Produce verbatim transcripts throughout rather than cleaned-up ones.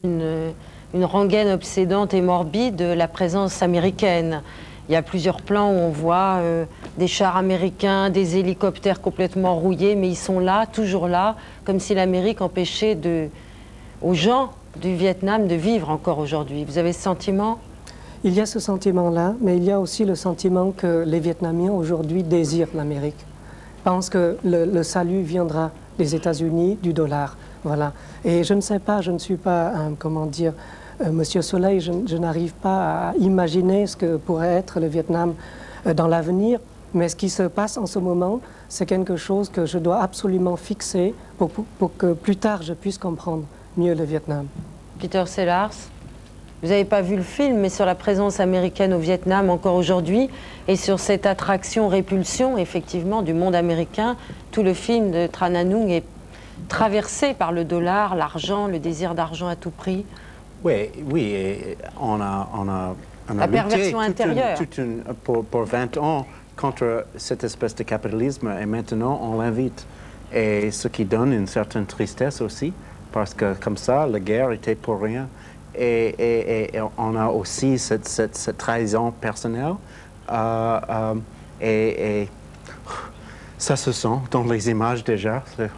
Une, une rengaine obsédante et morbide de la présence américaine. Il y a plusieurs plans où on voit euh, des chars américains, des hélicoptères complètement rouillés, mais ils sont là, toujours là, comme si l'Amérique empêchait de, aux gens du Vietnam de vivre encore aujourd'hui. Vous avez ce sentiment? Il y a ce sentiment-là, mais il y a aussi le sentiment que les Vietnamiens aujourd'hui désirent l'Amérique. Pensent que le, le salut viendra des États-Unis, du dollar. Voilà. Et je ne sais pas, je ne suis pas, un, comment dire, euh, Monsieur Soleil, je, je n'arrive pas à imaginer ce que pourrait être le Vietnam euh, dans l'avenir, mais ce qui se passe en ce moment, c'est quelque chose que je dois absolument fixer pour, pour, pour que plus tard je puisse comprendre mieux le Vietnam. Peter Sellars, vous n'avez pas vu le film, mais sur la présence américaine au Vietnam encore aujourd'hui, et sur cette attraction-répulsion, effectivement, du monde américain, tout le film de Tran Anh est traversé par le dollar, l'argent, le désir d'argent à tout prix. Oui, oui, et on a, on a, on a La lutté perversion toute intérieure. Une, toute une, pour, pour vingt ans contre cette espèce de capitalisme, et maintenant on l'invite. Et ce qui donne une certaine tristesse aussi, parce que comme ça, la guerre était pour rien. Et, et, et on a aussi cette, cette, cette trahison personnelle. Euh, euh, et, et ça se sent dans les images déjà.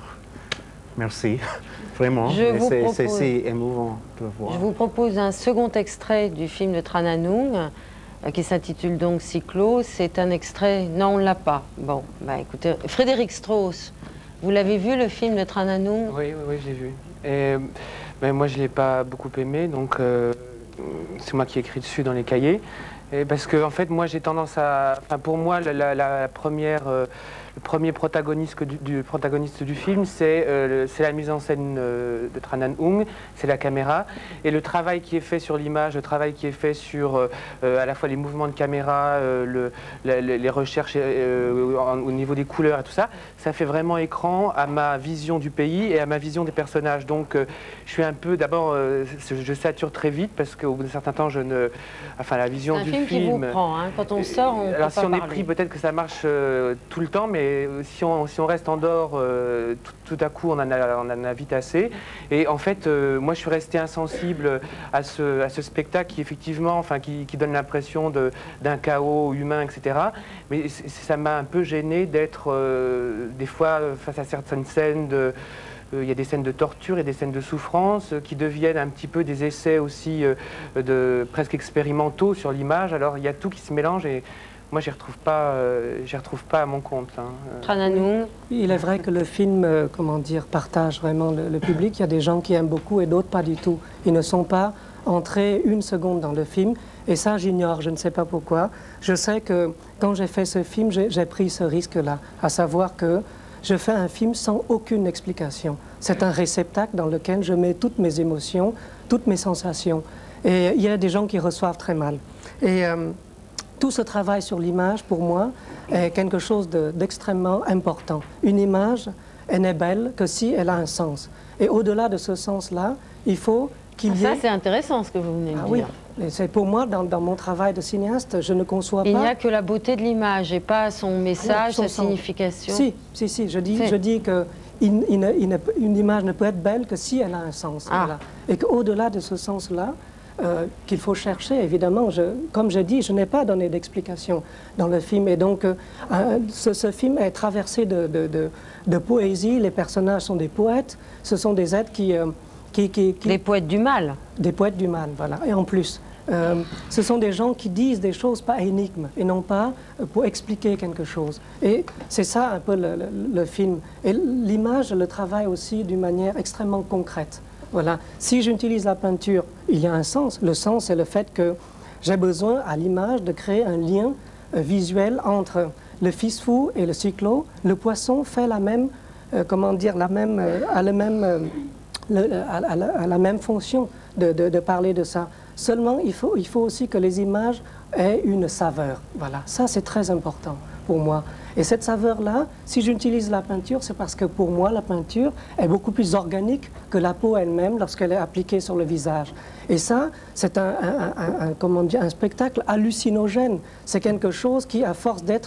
Merci, vraiment. C'est si émouvant de voir. Je vous propose un second extrait du film de Tran Anh euh, qui s'intitule donc Cyclo. C'est un extrait... Non, on ne l'a pas. Bon, bah écoutez, Frédéric Strauss, vous l'avez vu le film de Tran Anh? Oui, oui, oui, j'ai vu. Et, mais moi, je ne l'ai pas beaucoup aimé, donc euh, c'est moi qui ai écrit dessus dans les cahiers. Et parce que, en fait, moi, j'ai tendance à... Enfin, pour moi, la, la, la première... Euh, Le premier protagoniste du, du, protagoniste du film, c'est euh, la mise en scène euh, de Tran Anh, c'est la caméra. Et le travail qui est fait sur l'image, le travail qui est fait sur euh, à la fois les mouvements de caméra, euh, le, la, les recherches euh, au niveau des couleurs et tout ça, ça fait vraiment écran à ma vision du pays et à ma vision des personnages. Donc euh, je suis un peu, d'abord, euh, je sature très vite parce qu'au bout d'un certain temps, je ne... Enfin, la vision du film... C'est un film qui vous prend, hein. Quand on sort, on Alors peut si pas on parler. est pris, peut-être que ça marche euh, tout le temps, mais si on, si on reste en dehors, euh, tout, tout à coup, on en, a, on en a vite assez. Et en fait, euh, moi, je suis resté insensible à ce, à ce spectacle qui, effectivement, enfin, qui, qui donne l'impression d'un chaos humain, et cetera. Mais ça m'a un peu gêné d'être, euh, des fois, face à certaines scènes de... Il euh, y a des scènes de torture et des scènes de souffrance euh, qui deviennent un petit peu des essais aussi euh, de, presque expérimentaux sur l'image. Alors il y a tout qui se mélange et moi j'y retrouve pas, euh, j'y retrouve pas à mon compte. Hein. Tran Anh. Il est vrai que le film, euh, comment dire, partage vraiment le, le public. Il y a des gens qui aiment beaucoup et d'autres pas du tout. Ils ne sont pas entrés une seconde dans le film. Et ça, j'ignore, je ne sais pas pourquoi. Je sais que quand j'ai fait ce film, j'ai pris ce risque-là, à savoir que je fais un film sans aucune explication. C'est un réceptacle dans lequel je mets toutes mes émotions, toutes mes sensations. Et il y a des gens qui reçoivent très mal. Et euh, tout ce travail sur l'image, pour moi, est quelque chose d'extrêmement important. Une image, elle n'est belle que si elle a un sens. Et au-delà de ce sens-là, il faut qu'il y ait... Ça, c'est intéressant ce que vous venez de ah, dire. Oui. C'est pour moi, dans, dans mon travail de cinéaste, je ne conçois pas... Il n'y a que la beauté de l'image et pas son message, son sa sens. signification. Si, si, si, je dis, Si. je dis que il, il ne, il ne, une image ne peut être belle que si elle a un sens. Ah. Voilà. Et qu'au-delà de ce sens-là, euh, qu'il faut chercher, évidemment, je, comme je dis, je n'ai pas donné d'explication dans le film. Et donc, euh, ce, ce film est traversé de, de, de, de poésie, les personnages sont des poètes, ce sont des êtres qui... Euh, qui, qui, qui... Les poètes du mal. Des poètes du mal, voilà. Et en plus... Euh, ce sont des gens qui disent des choses pas énigmes et non pas euh, pour expliquer quelque chose. Et c'est ça un peu le, le, le film. Et l'image, le travaille aussi d'une manière extrêmement concrète. Voilà. Si j'utilise la peinture, il y a un sens. Le sens, c'est le fait que j'ai besoin à l'image de créer un lien euh, visuel entre le fils fou et le cyclo. Le poisson fait la même, euh, comment dire, la même, euh, a le même, euh, le, à, à, la, à la même fonction de, de, de parler de ça. Seulement, il faut, il faut aussi que les images aient une saveur. Voilà, ça c'est très important pour moi. Et cette saveur-là, si j'utilise la peinture, c'est parce que pour moi, la peinture est beaucoup plus organique que la peau elle-même lorsqu'elle est appliquée sur le visage. Et ça, c'est un, un, un, un, comment dire, un spectacle hallucinogène. C'est quelque chose qui, à force d'être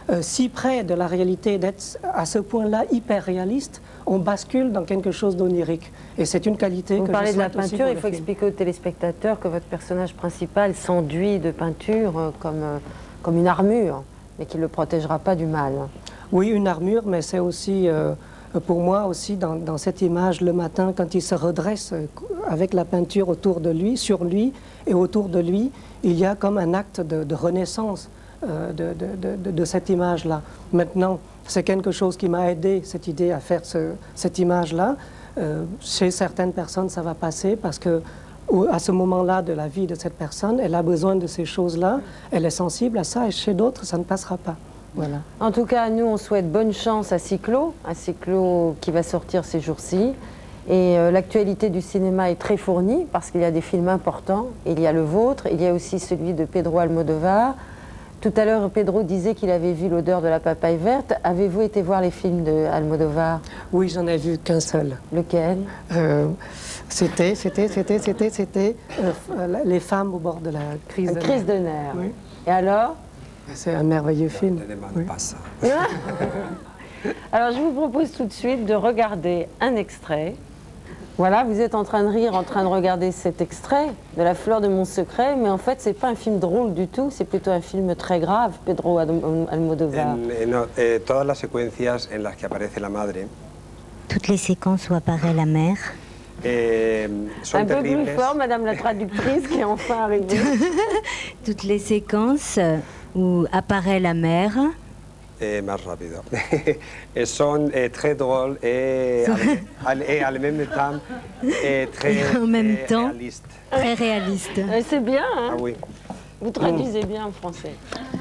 euh, si près de la réalité, d'être à ce point-là hyper réaliste, on bascule dans quelque chose d'onirique. Et c'est une qualité Vous que parlez je de la souhaite aussi peinture, pour il le faut film. expliquer aux téléspectateurs que votre personnage principal s'enduit de peinture euh, comme, euh, comme une armure, mais qui ne le protégera pas du mal. Oui, une armure, mais c'est aussi, euh, pour moi aussi, dans, dans cette image, le matin, quand il se redresse euh, avec la peinture autour de lui, sur lui et autour de lui, il y a comme un acte de, de renaissance euh, de, de, de, de cette image-là. Maintenant, c'est quelque chose qui m'a aidé, cette idée, à faire ce, cette image-là. Euh, chez certaines personnes, ça va passer parce que à ce moment-là de la vie de cette personne, elle a besoin de ces choses-là, elle est sensible à ça, et chez d'autres, ça ne passera pas. Voilà. En tout cas, nous, on souhaite bonne chance à Cyclo, à Cyclo qui va sortir ces jours-ci. Et euh, l'actualité du cinéma est très fournie parce qu'il y a des films importants. Il y a le vôtre, il y a aussi celui de Pedro Almodovar. Tout à l'heure, Pedro disait qu'il avait vu L'odeur de la papaye verte. Avez-vous été voir les films de Almodovar? Oui, j'en ai vu qu'un seul. Lequel? euh, C'était, c'était, c'était, c'était, c'était euh, Les femmes au bord de la crise de Crise nerfs. de nerfs. Oui. Et alors? C'est un merveilleux film. Ne demande Oui. pas ça. Alors, je vous propose tout de suite de regarder un extrait. Voilà, vous êtes en train de rire, en train de regarder cet extrait de La fleur de mon secret, mais en fait, c'est pas un film drôle du tout, c'est plutôt un film très grave, Pedro Almodovar. En, en, no, eh, todas las secuencias en las que aparece la madre Toutes les séquences où apparaît la mère. eh, son Un peu terribles. plus fort, Madame la traductrice, qui est enfin arrivée. Toutes les séquences où apparaît la mère. Eh, más rápido. Eh, son eh, très drôles et, al, et en même temps eh, très En même eh, temps. réalistes. Très réaliste. Euh, C'est bien, hein? Ah oui. Vous traduisez bien en français.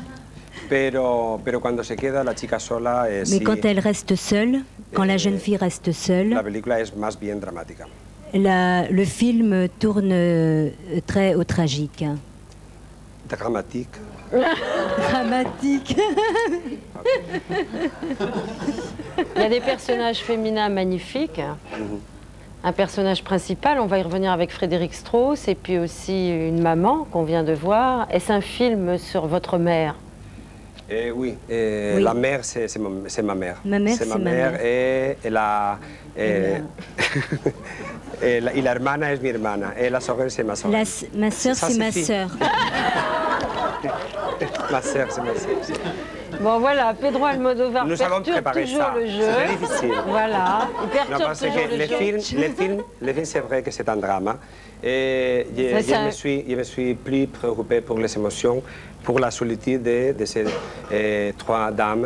Pero, pero cuando se queda la chica sola, eh, Mais sí, quand elle reste seule, quand la Eh, jeune fille reste seule, la película es más bien dramática. la- le film tourne euh, très au tragique. Dramatique. Dramatique. Il y a des personnages féminins magnifiques. Un personnage principal, on va y revenir avec Frédéric Strauss, et puis aussi une maman qu'on vient de voir. Est-ce un film sur votre mère? Eh, oui, eh, Oui. la mère, c'est c'est ma, c'est ma mère. Ma mère, c'est ma c'est ma mère. mère. Et, et la, eh, et la, y la hermana es mi hermana. Et la sœur, c'est ma sœur. La s- ma sœur, Ça c'est ma suffit. sœur. Ma sœur, c'est ma sœur. Bon voilà, Pedro Almodovar Nous avons perturbe préparé toujours ça. le jeu. C'est très difficile. Voilà, il Non, perturbe parce toujours que le les jeu. films, les films, les films c'est vrai que c'est un drame. Et je, Mais je ça- me suis, je me suis plus préoccupé pour les émotions, pour la solitude de, de ces eh, trois dames.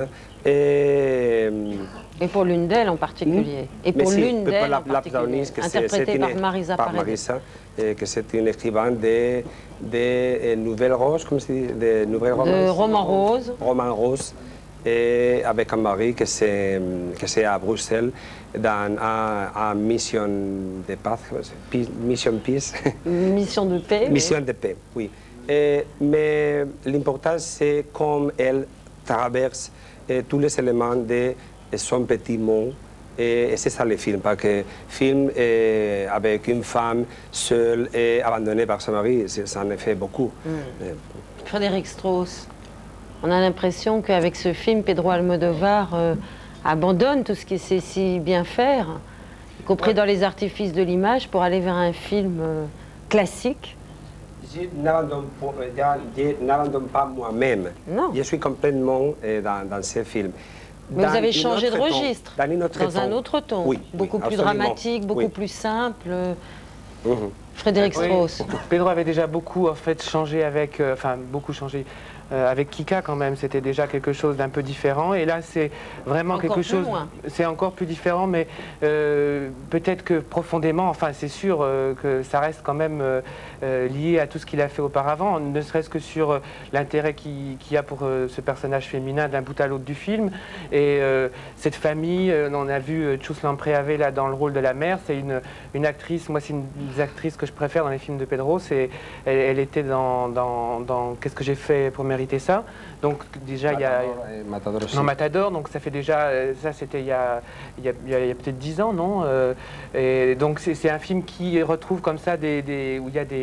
Et, Et pour l'une d'elles en particulier. Et mais pour si, l'une pour d'elles la, en la particulier. protagoniste, que c'est- Interprétée c'est par une- Marisa par Paredes. Marisa, eh, que c'est une écrivaine de, de eh, Nouvelles Roses, comme se dit, de Nouvelles De Romances. Roman Rose. Roman Rose, et avec un mari que c'est que c'est à Bruxelles, dans un, un mission de paix, Peace- mission peace. Mission de paix. oui. Mission de paix, oui. Et, mais l'important, c'est comme elle traverse eh, tous les éléments de son petit monde. Et, et c'est ça le film, parce que film eh, avec une femme seule et abandonnée par son mari, c'est- ça en fait beaucoup. Eh, Frédéric Strauss. On a l'impression qu'avec ce film, Pedro Almodovar euh, abandonne tout ce qu'il sait si bien faire, y compris dans les artifices de l'image, pour aller vers un film euh, classique. Je n'abandonne pas, je n'abandonne pas moi-même. Non. Je suis complètement eh, dans, dans ce film. Mais Dans vous avez une changé de autre ton, registre, dans une autre dans un ton. autre ton, Oui, beaucoup oui, plus absolument. dramatique, beaucoup Oui. plus simple. Mhm. Frédéric Oui, Strauss. Pedro avait déjà beaucoup en fait changé avec, euh, enfin beaucoup changé euh, avec Kika quand même. C'était déjà quelque chose d'un peu différent. Et là, c'est vraiment Encore quelque plus chose. loin. C'est encore plus différent, mais euh, peut-être que profondément, enfin c'est sûr euh, que ça reste quand même euh, euh, lié à tout ce qu'il a fait auparavant, ne serait-ce que sur euh, l'intérêt qu'il qu'il y a pour euh, ce personnage féminin d'un bout à l'autre du film. Et euh, cette famille, euh, on a vu euh, Chus Lampreave là dans le rôle de la mère. C'est une, une actrice. Moi, c'est une des actrices que je préfère dans les films de Pedro. C'est, elle, elle était dans, dans, dans Qu'est-ce que j'ai fait pour mériter ça. Donc déjà il y a Matador aussi. non, Matador, donc ça fait déjà, euh, ça c'était il y a, il y a, il y a- il y a peut-être dix ans, non euh, Et donc c'est c'est un film qui retrouve comme ça des, des- où il y a des,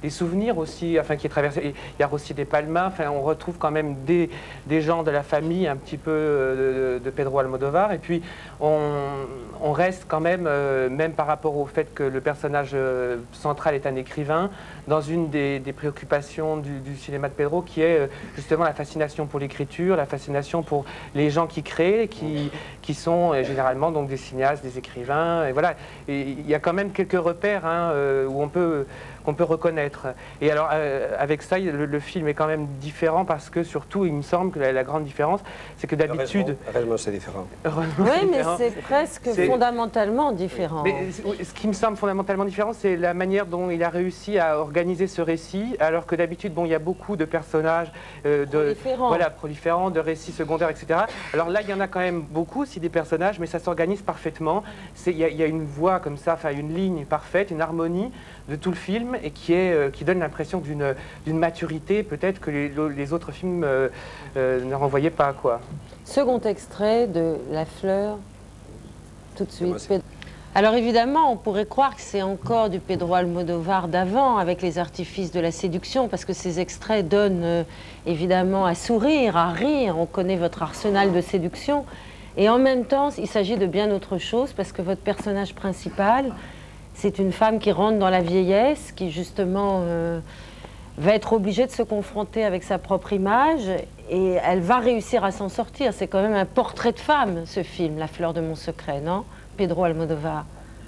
des souvenirs aussi, enfin qui est traversé. Il y a aussi des Palma, enfin on retrouve quand même des, des gens de la famille un petit peu de, de Pedro Almodóvar. Et puis on, on reste quand même, euh, même par rapport au fait que le personnage euh, central est un écrivain, dans une des, des préoccupations du, du cinéma de Pedro, qui est euh, justement la fascination pour l'écriture, la fascination pour les gens qui créent, qui, qui sont euh, généralement donc des cinéastes, des écrivains. Et voilà, et il y a quand même quelques repères hein, euh, où on peut qu'on peut reconnaître. Et alors, euh, avec ça, le, le film est quand même différent parce que, surtout, il me semble que la, la grande différence, c'est que d'habitude... Heureusement, c'est différent. Oui, mais c'est presque fondamentalement différent. Mais ce qui me semble fondamentalement différent, c'est la manière dont il a réussi à organiser ce récit, alors que d'habitude, bon, il y a beaucoup de personnages euh, de, proliférants. Voilà, proliférants, de récits secondaires, et cetera. Alors là, il y en a quand même beaucoup, aussi des personnages, mais ça s'organise parfaitement. Il y, y a une voie comme ça, enfin une ligne parfaite, une harmonie de tout le film et qui, est, euh, qui donne l'impression d'une d'une maturité peut-être que les, les autres films euh, euh, ne renvoyaient pas, quoi. Second extrait de La Fleur, tout de suite. Alors évidemment, on pourrait croire que c'est encore du Pedro Almodóvar d'avant, avec les artifices de la séduction, parce que ces extraits donnent euh, évidemment à sourire, à rire. On connaît votre arsenal de séduction. Et en même temps, il s'agit de bien autre chose, parce que votre personnage principal, c'est une femme qui rentre dans la vieillesse, qui justement euh, va être obligée de se confronter avec sa propre image, et elle va réussir à s'en sortir. C'est quand même un portrait de femme, ce film, La Fleur de mon secret, non, Pedro Almodóvar?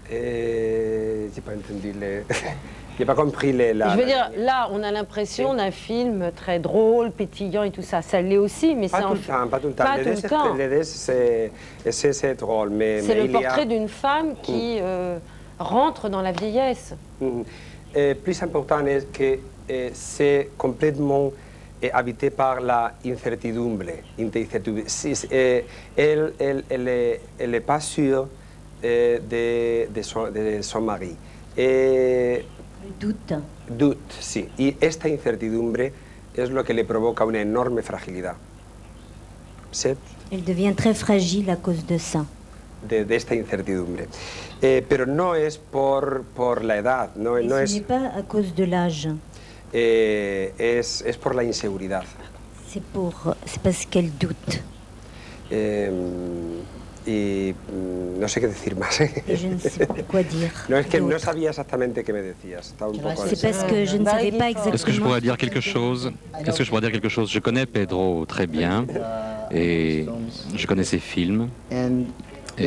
Euh, j'ai pas entendu les... J'ai pas compris les... La... Je veux dire, là, on a l'impression oui. d'un film très drôle, pétillant et tout ça. Ça l'est aussi, mais c'est en fait... Pas tout le temps, pas tout le temps. C'est drôle, mais... C'est le portrait a... d'une femme qui... Euh, rentre dans la vieillesse. Mm. Et plus important est que eh, c'est complètement eh, habité par la incertidumbre. incertidumbre. Eh, elle, elle, elle, est, elle est pas sûre eh, de, de, son, de son mari. Et, doute. Doute, sí. Y esta incertidumbre es lo que le provoca una enorme fragilidad. ¿Sí? Elle devient très fragile à cause de ça. De, de esta incertidumbre. Eh, pero no es por, por la edad, no, Et no ce es... n'est pas à cause de l'âge. Eh, es, es por la inseguridad. C'est pour, c'est parce qu'elle doute. Eh, y no sé qué decir más. Et je ne sais pas quoi dire. No, es que no sabía exactamente qué me decías. Estaba un poco C'est parce que je ne savais pas exactement. Est-ce que je pourrais dire quelque chose? Est-ce que je pourrais dire quelque chose? Je connais Pedro très bien et je connais ses films. Et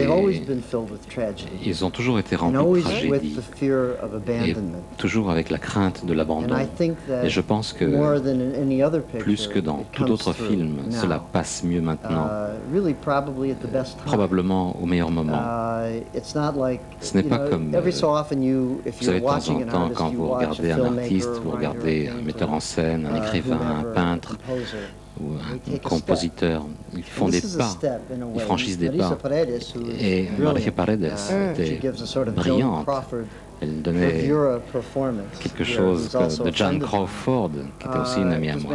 ils ont toujours été remplis de tragédie, et toujours avec la crainte de l'abandon. Et je pense que, plus que dans tout autre film, cela passe mieux maintenant, probablement au meilleur moment. Ce n'est pas comme, euh, vous savez, de temps en temps, quand vous regardez un artiste, vous regardez un metteur en scène, un écrivain, un peintre, ou un compositeur, ils font des pas, ils franchissent des pas. Et Maria Paredes était brillante. Elle donnait quelque chose de Joan Crawford, qui était aussi une amie à moi.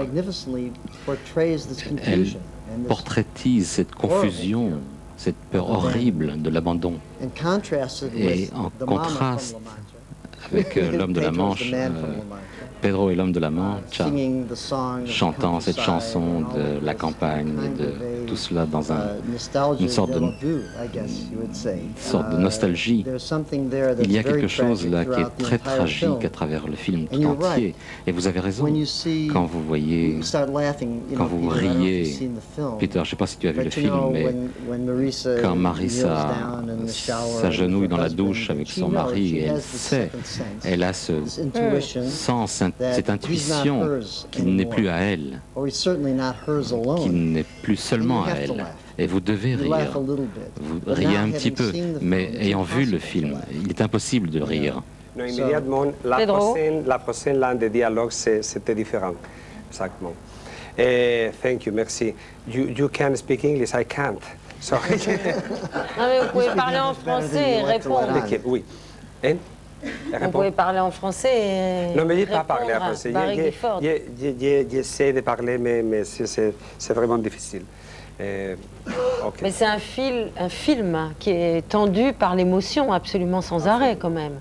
Elle portraitise cette confusion, cette peur horrible de l'abandon. Et en contraste avec euh, l'homme de la Manche, euh, Pedro et l'homme de la Manche, chantant cette chanson de la campagne, et de tout cela dans un, une sorte de, une sorte de nostalgie. Il y a quelque chose là qui est très tragique à travers le film tout entier. Et vous avez raison, quand vous voyez, quand vous riez, Peter, je ne sais pas si tu as vu le film, mais quand Marissa s'agenouille dans la douche avec son mari, et elle sait, elle a ce sens, cette intuition qu'il n'est plus à elle, qu'il n'est plus seulement à elle. Et vous devez rire. Vous riez un petit peu, mais ayant vu le film, il est impossible de rire. No, immédiatement, la prochaine, la prochaine langue de dialogue, c'était différent. Exactement. Eh, thank you, merci. You, you can speak English, I can't. Sorry. Non, mais vous pouvez parler en français et répondre. Oui. Hein? Vous pouvez parler en français et non, mais je n'ai pas parlé en français. J'essaie de parler, mais, mais c'est vraiment difficile. Euh, okay. Mais c'est un, fil, un film qui est tendu par l'émotion absolument sans arrêt, quand même.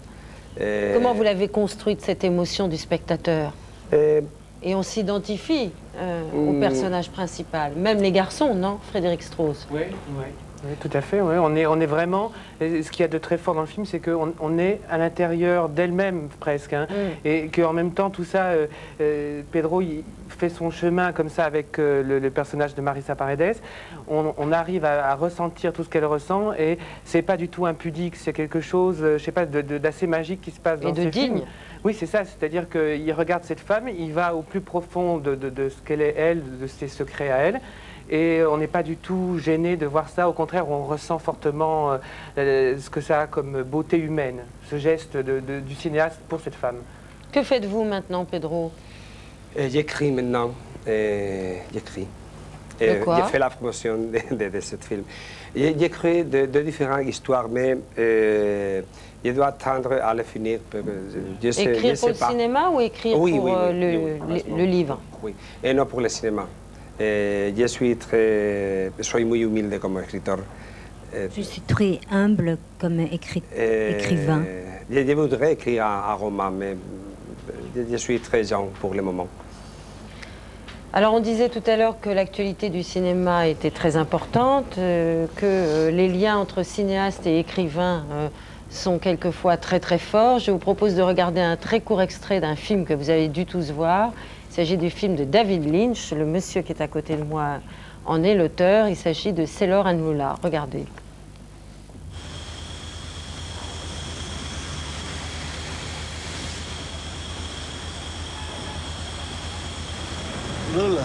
Et, Comment vous l'avez construite, cette émotion du spectateur? et, Et on s'identifie euh, au Mm. personnage principal, même les garçons, non, Frédéric Strauss? Oui, oui. Oui, tout à fait. Oui. On est, on est vraiment. Ce qu'il y a de très fort dans le film, c'est qu'on on est à l'intérieur d'elle-même presque, hein, Mm. et qu'en même temps tout ça, euh, euh, Pedro il fait son chemin comme ça avec euh, le, le personnage de Marisa Paredes. On, on arrive à, à ressentir tout ce qu'elle ressent, et c'est pas du tout impudique. C'est quelque chose, euh, je sais pas, de- de- d'assez magique qui se passe dans Et de ce digne. film. Oui, c'est ça. C'est-à-dire qu'il regarde cette femme, il va au plus profond de, de- de ce qu'elle est elle, de ses secrets à elle. Et on n'est pas du tout gêné de voir ça. Au contraire, on ressent fortement euh, ce que ça a comme beauté humaine, ce geste de- de- du cinéaste pour cette femme. Que faites-vous maintenant, Pedro? et j'écris maintenant. et J'écris. De Et quoi? J'ai fait la promotion de, de, de ce film. J'ai j'ai créé de, de différentes histoires, mais euh, je dois attendre à le finir. Je sais, Écrire je pour sais le pas. cinéma ou écrire Oui, pour oui, euh, oui, le, oui, oui, le- le livre? Oui, et non pour le cinéma. Et je suis très, je suis muy humilde comme écriteur. Et- Je suis très humble comme écri- et écrivain. Je, je voudrais écrire un, un roman, mais je, je suis très jeune pour le moment. Alors on disait tout à l'heure que l'actualité du cinéma était très importante, euh, que euh, les liens entre cinéastes et écrivains euh, sont quelquefois très très forts. Je vous propose de regarder un très court extrait d'un film que vous avez dû tous voir. Il s'agit du film de David Lynch. Le monsieur qui est à côté de moi en est l'auteur. Il s'agit de Sailor and Lula. Regardez. Lula.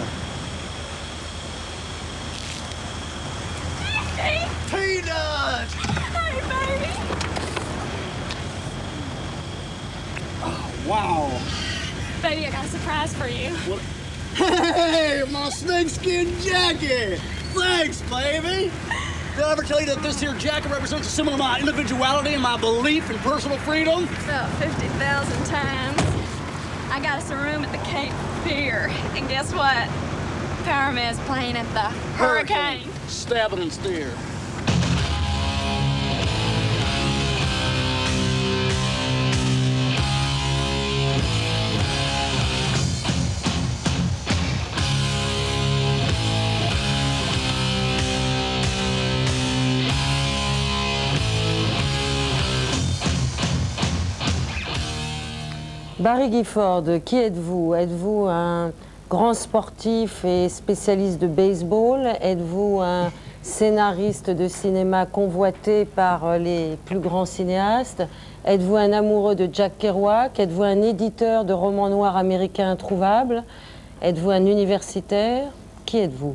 Peanut! Hey, baby! Oh, wow. Baby, I got a surprise for you. What? Hey, my snakeskin jacket! Thanks, baby! Did I ever tell you that this here jacket represents a symbol of my individuality and my belief in personal freedom? About fifty thousand times. I got us a room at the Cape Fear. And guess what? Power Man's playing at the Hurricane. Stabbing and steer. Barry Gifford, qui êtes-vous? Êtes-vous un grand sportif et spécialiste de baseball? Êtes-vous un scénariste de cinéma convoité par les plus grands cinéastes? Êtes-vous un amoureux de Jack Kerouac? Êtes-vous un éditeur de romans noirs américains introuvables? Êtes-vous un universitaire? Qui êtes-vous?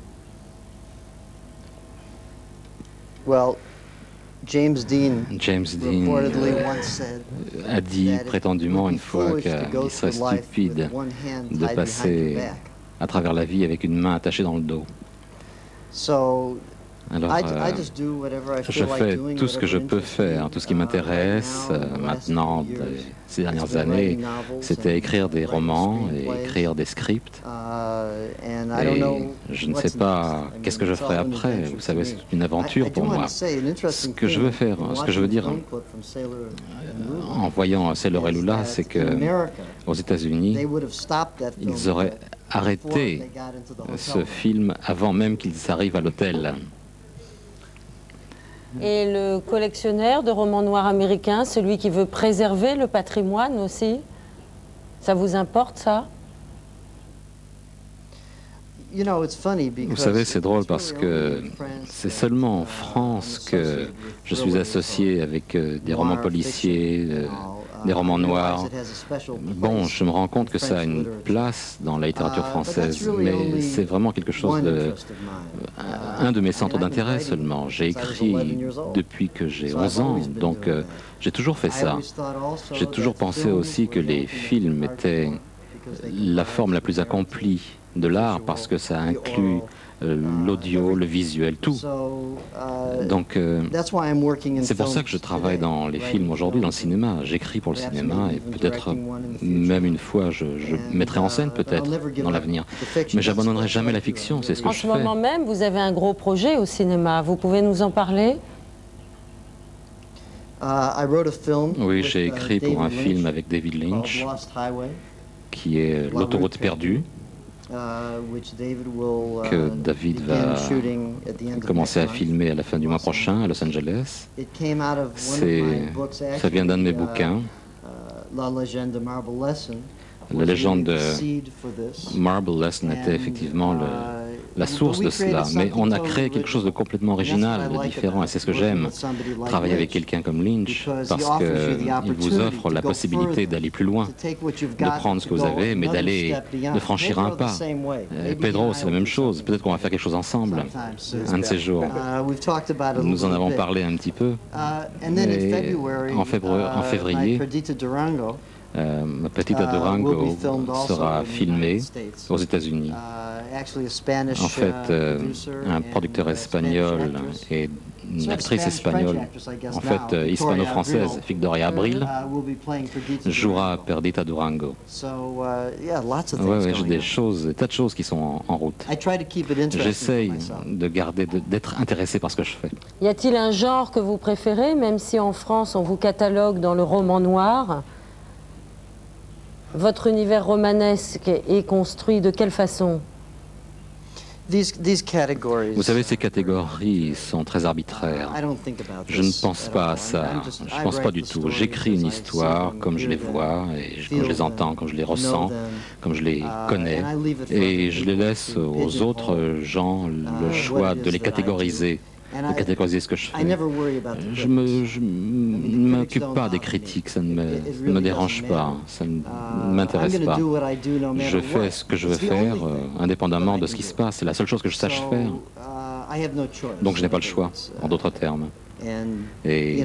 Well, James Dean, James Dean reportedly once said a dit that it prétendument would be une fois foolish to go qu'il serait through life stupide with one hand de tied behind passer your back. à travers la vie avec une main attachée dans le dos. So Alors, I, euh, I just do whatever I je feel like fais doing, tout ce que je whatever peux interests me. faire, tout ce qui Uh, m'intéresse. right now, Euh, in the last Maintenant, few years, de- ces dernières it's been années, writing novels c'était and écrire des writing romans et screenplays. écrire des scripts. Uh, and I don't know Et je ne what's sais pas next. I qu'est-ce mean, que je it's ferai all an après. adventure Vous to savez, me. c'est une aventure I- I pour do moi. want to say an interesting Ce que je thing veux faire, in ce que je veux watching dire the film clip from Sailor and Lula en voyant Sailor et is Lula, that c'est in que America, aux États-Unis, they would have stopped that film ils auraient before arrêté they got into the hotel ce room. film avant même qu'ils arrivent à l'hôtel. Et le collectionneur de romans noirs américains, celui qui veut préserver le patrimoine aussi, ça vous importe, ça? You know, it's funny Vous because savez, c'est drôle it's parce really que only in France c'est that, seulement en uh, France I'm que associated with je suis thrillers associé or avec euh, des noir romans fiction policiers, and euh, all. des Uh, romans I realize noirs. it has a special Bon, place je me rends compte in que ça a French une literature. place dans la littérature Uh, but française, that's really mais only c'est vraiment quelque chose one de... interest of mine. un Uh, de mes I mean, centres I've been d'intérêt writing seulement. J'ai since I was écrit eleven years old. depuis que j'ai So I've onze ans, always been donc doing euh, that. j'ai toujours fait I ça. always thought also J'ai toujours that pensé films aussi que were les the films ultimate art étaient form because they la combine forme la plus the accomplie de l'art parce que ça inclut euh, l'audio, le visuel, tout. So, uh, Donc euh, that's why I'm working in c'est pour ça films que je travaille today, dans les writing films aujourd'hui, dans le films. cinéma. J'écris pour le Perhaps cinéma maybe et even peut-être directing one in the future. même une fois je, je And, mettrai en scène uh, but I'll peut-être never give dans up l'avenir. the fiction. Mais j'abandonnerai That's jamais la what I do. fiction, c'est ce que En je ce fais. moment même, vous avez un gros projet au cinéma. Vous pouvez nous en parler? Oui, j'ai écrit pour un film avec David Lynch, qui est L'autoroute perdue, que David va commencer à filmer à la fin du mois prochain à Los Angeles. Ça vient d'un de mes bouquins, La légende de Marble Lesson était effectivement le, la source de cela, mais on a créé quelque chose de complètement original, de différent, et c'est ce que j'aime, travailler avec quelqu'un comme Lynch, parce qu'il vous offre la possibilité d'aller plus loin, de prendre ce que vous avez, mais d'aller, de franchir un pas. Et Pedro, c'est la même chose, peut-être qu'on va faire quelque chose ensemble, un de ces jours. Nous en avons parlé un petit peu, et en février, en février Euh, Petita Durango sera filmée aux États-Unis. En fait, euh, un producteur espagnol et une actrice espagnole, en fait euh, hispano-française, Victoria Abril, jouera Perdita Durango. Oui, ouais, j'ai des choses, des tas de choses qui sont en, en route. J'essaye de garder, d'être intéressé par ce que je fais. Y a-t-il un genre que vous préférez, même si en France on vous catalogue dans le roman noir? Votre univers romanesque est construit de quelle façon? Vous savez, ces catégories sont très arbitraires. Je ne pense pas à ça. Je ne pense pas du tout. J'écris une histoire comme je les vois, et comme je les entends, comme je les ressens, comme je les connais. Et je les laisse aux autres gens le choix de les catégoriser. De catégoriser ce que je fais. Je ne m'occupe pas des critiques, ça ne me, ne me dérange pas, ça ne m'intéresse pas. Je fais ce que je veux faire, euh, indépendamment de ce qui se passe. C'est la seule chose que je sache faire. Donc je n'ai pas le choix, en d'autres termes. Et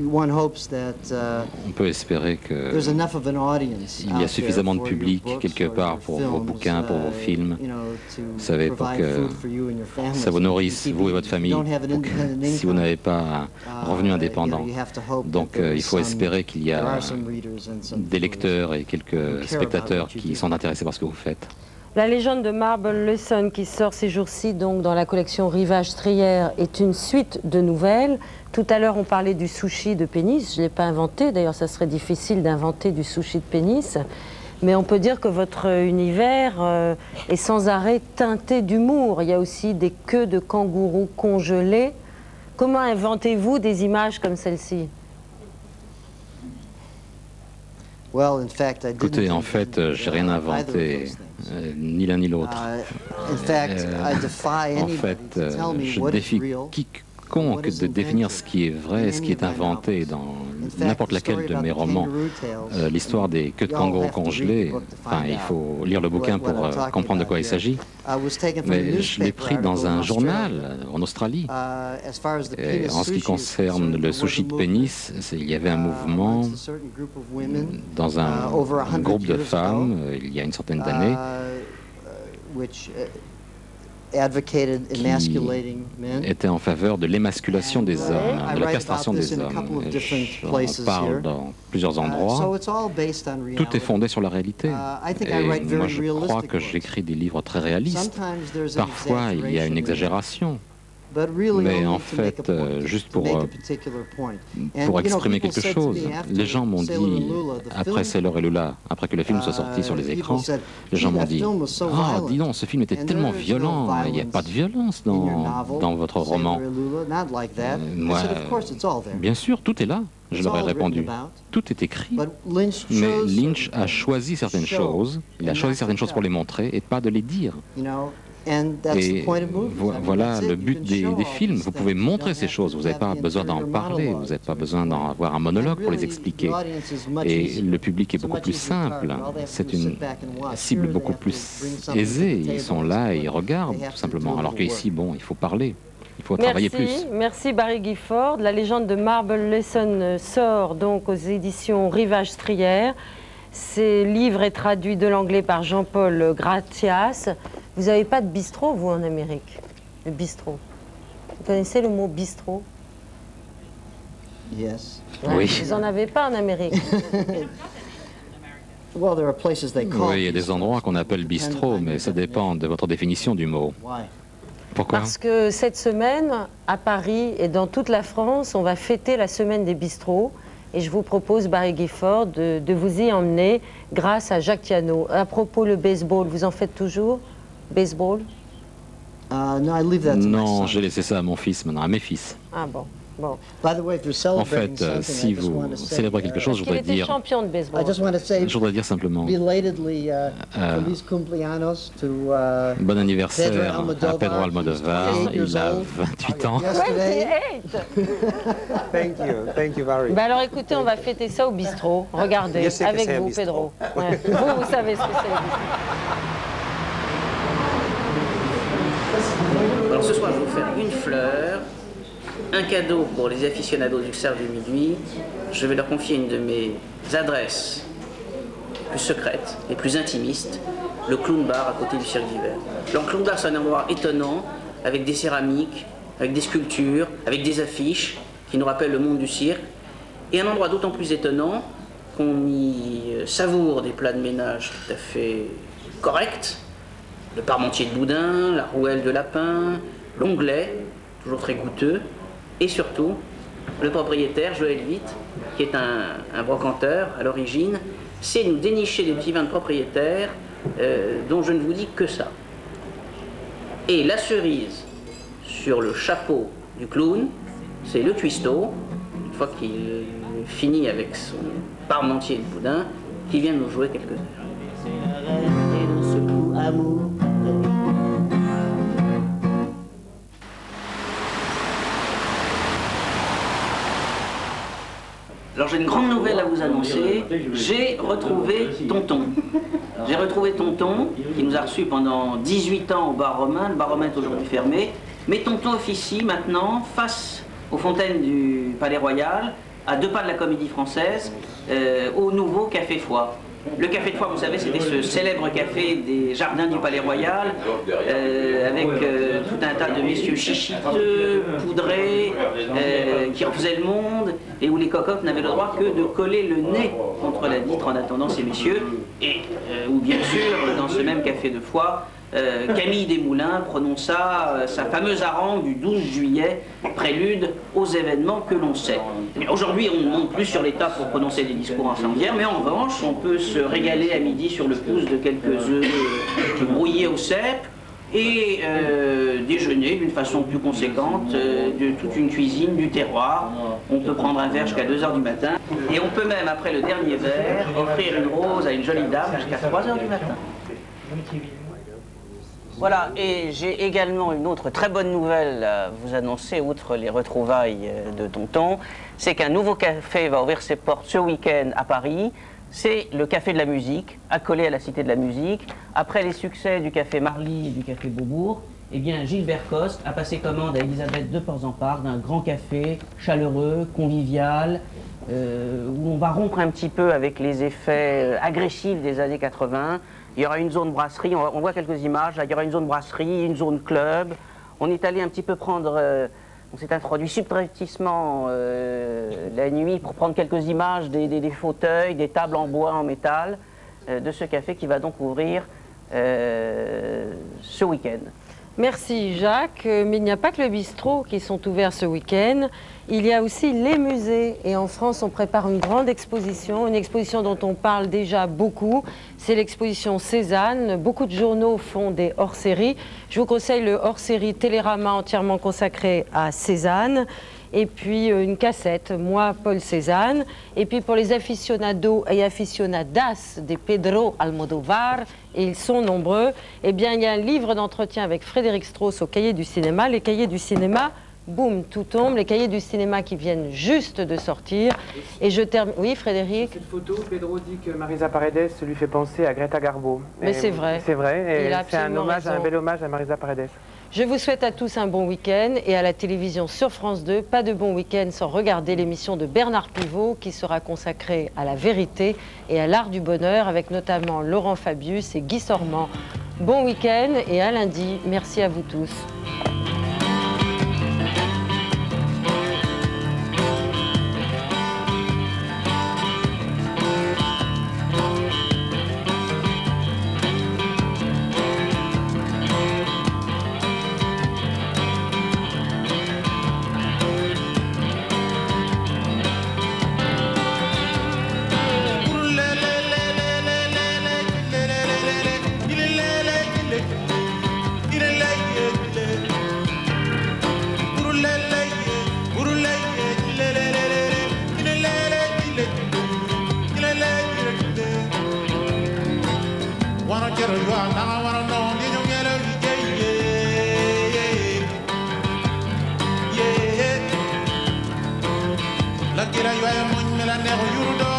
on peut espérer qu'il y a suffisamment de public quelque part pour vos bouquins, pour vos films, vous savez, pour que ça vous nourrisse, vous et votre famille, si vous n'avez pas un revenu indépendant. Donc euh, il faut espérer qu'il y a des lecteurs et quelques spectateurs qui sont intéressés par ce que vous faites. La légende de Marble Lesson, qui sort ces jours-ci donc dans la collection Rivage Strière, est une suite de nouvelles. Tout à l'heure, on parlait du sushi de pénis. Je ne l'ai pas inventé. D'ailleurs, ça serait difficile d'inventer du sushi de pénis. Mais on peut dire que votre univers euh, est sans arrêt teinté d'humour. Il y a aussi des queues de kangourous congelées. Comment inventez-vous des images comme celle-ci? Écoutez, en fait, j'ai rien inventé, euh, ni l'un ni l'autre. Euh, en fait, euh, je défie quiconque de définir ce qui est vrai et ce qui est inventé dans n'importe laquelle de mes romans. Euh, L'histoire des queues de kangourous congelées, enfin, il faut lire le bouquin pour euh, comprendre de quoi il s'agit. Mais je l'ai pris dans un journal en Australie. Et en ce qui concerne le sushi de pénis, il y avait un mouvement dans un, un groupe de femmes, il y a une centaine d'années, qui était en faveur de l'émasculation des hommes, de la castration des hommes. On parle dans plusieurs endroits. Tout est fondé sur la réalité. Et moi, je crois que j'écris des livres très réalistes. Parfois, il y a une exagération. Mais en fait, euh, juste pour, euh, pour exprimer quelque chose, les gens m'ont dit, après Sailor et Lula, après que le film soit sorti sur les écrans, les gens m'ont dit, « Ah, dis donc, ce film était tellement violent, il n'y a pas de violence dans, dans votre roman. » euh, Moi, bien sûr, tout est là, je leur ai répondu. Tout est écrit, mais Lynch a choisi certaines choses, il a choisi certaines choses pour les montrer et pas de les dire. Et vo voilà le but des, des films. Vous pouvez montrer ces choses, vous n'avez pas besoin d'en parler, vous n'avez pas besoin d'en avoir un monologue pour les expliquer. Et le public est beaucoup plus simple, c'est une cible beaucoup plus aisée. Ils sont là et ils regardent tout simplement, alors qu'ici, bon, il faut parler. Il faut travailler plus. Merci Barry Gifford. La légende de Marble Lesson sort donc aux éditions Rivage Strière. Ce livre est traduit de l'anglais par Jean-Paul Gratias. Vous n'avez pas de bistrot, vous, en Amérique? Le bistrot. Vous connaissez le mot bistrot? Yes. Ouais, oui. Vous n'en avez pas en Amérique? Well, there are places they call oui, il y a des endroits qu'on appelle bistrot, mais ça dépend de votre définition du mot. Pourquoi? Parce que cette semaine, à Paris et dans toute la France, on va fêter la semaine des bistrots. Et je vous propose, Barry Gifford, de, de vous y emmener grâce à Jacques Thianot. À propos, le baseball, vous en faites toujours? Baseball? Uh, no, I leave that to my Non, son. j'ai laissé ça à mon fils, maintenant à mes fils. Ah bon, bon. By the way, if you're En celebrating fait, euh, something, si I just vous want to say, célébrez quelque chose, je Il voudrais était dire, champion de baseball. I just want to say je voudrais dire simplement belatedly uh, Euh, feliz cumpleaños to uh, bon Pedro anniversaire à Almodovar. Pedro Almodovar. He's Il a twenty-eight years old. vingt-huit ans. Yesterday. Thank you, thank you very Bah alors écoutez, on va fêter ça au bistrot. Regardez, Je sais que avec c'est un vous, bistrot. Pedro. Ouais. Vous, vous savez ce que c'est le bistrot. Alors ce soir, je vais vous faire une fleur, un cadeau pour les aficionados du cercle de minuit. Je vais leur confier une de mes adresses les plus secrètes, les plus intimistes, le Clown Bar à côté du cirque d'hiver. Le Clown Bar, c'est un endroit étonnant, avec des céramiques, avec des sculptures, avec des affiches qui nous rappellent le monde du cirque. Et un endroit d'autant plus étonnant qu'on y savoure des plats de ménage tout à fait corrects. Le parmentier de boudin, la rouelle de lapin, l'onglet, toujours très goûteux, et surtout, le propriétaire, Joël Witt, qui est un, un brocanteur à l'origine, sait nous dénicher des petits vins de propriétaire euh, dont je ne vous dis que ça. Et la cerise sur le chapeau du clown, c'est le cuistot, une fois qu'il finit avec son parmentier de boudin, qui vient nous jouer quelques heures. Alors j'ai une grande nouvelle à vous annoncer, j'ai retrouvé Tonton. J'ai retrouvé Tonton, qui nous a reçus pendant dix-huit ans au bar romain. Le bar romain est aujourd'hui fermé, mais Tonton officie maintenant face aux fontaines du Palais Royal, à deux pas de la Comédie Française, euh, au nouveau Café Foix. Le Café de Foix, vous savez, c'était ce célèbre café des jardins du Palais Royal, euh, avec euh, tout un tas de messieurs chichiteux, poudrés, euh, qui refaisaient le monde, et où les cocottes n'avaient le droit que de coller le nez contre la vitre en attendant ces messieurs, et euh, où bien sûr, dans ce même Café de Foix, Euh, Camille Desmoulins prononça euh, sa fameuse harangue du douze juillet, prélude aux événements que l'on sait. Aujourd'hui, on ne monte plus sur les tables pour prononcer des discours incendiaires, mais en revanche, on peut se régaler à midi sur le pouce de quelques œufs euh, brouillés au cèpe et euh, déjeuner d'une façon plus conséquente euh, de toute une cuisine du terroir. On peut prendre un verre jusqu'à deux heures du matin et on peut même, après le dernier verre, offrir une rose à une jolie dame jusqu'à trois heures du matin. Voilà, et j'ai également une autre très bonne nouvelle à vous annoncer, outre les retrouvailles de Tonton, c'est qu'un nouveau café va ouvrir ses portes ce week-end à Paris. C'est le Café de la Musique, accolé à la Cité de la Musique. Après les succès du Café Marly et du Café Beaubourg, eh bien Gilbert Coste a passé commande à Elisabeth de Porzampar d'un grand café chaleureux, convivial, euh, où on va rompre un petit peu avec les effets agressifs des années quatre-vingt. Il y aura une zone brasserie, on, on voit quelques images, là, il y aura une zone brasserie, une zone club. On est allé un petit peu prendre, euh, on s'est introduit subrepticement euh, la nuit pour prendre quelques images des, des, des fauteuils, des tables en bois, en métal, euh, de ce café qui va donc ouvrir euh, ce week-end. Merci Jacques, mais il n'y a pas que le bistrot qui sont ouverts ce week-end, il y a aussi les musées et en France on prépare une grande exposition, une exposition dont on parle déjà beaucoup, c'est l'exposition Cézanne, beaucoup de journaux font des hors-séries, je vous conseille le hors-série Télérama entièrement consacré à Cézanne, et puis une cassette, moi Paul Cézanne, et puis pour les aficionados et aficionadas de Pedro Almodovar, et ils sont nombreux, eh bien il y a un livre d'entretien avec Frédéric Strauss au Cahiers du cinéma, les Cahiers du cinéma, boum, tout tombe, les Cahiers du cinéma qui viennent juste de sortir, et je termine, oui Frédéric? Cette photo, Pedro dit que Marisa Paredes lui fait penser à Greta Garbo. Mais c'est vrai. C'est vrai, et c'est un hommage, raison. un bel hommage à Marisa Paredes. Je vous souhaite à tous un bon week-end et à la télévision sur France deux, pas de bon week-end sans regarder l'émission de Bernard Pivot qui sera consacrée à la vérité et à l'art du bonheur avec notamment Laurent Fabius et Guy Sormand. Bon week-end et à lundi. Merci à vous tous. kero yua nanga wara no ni nyo ngere ike ye ye la kira yua ya mon mela ne yuru do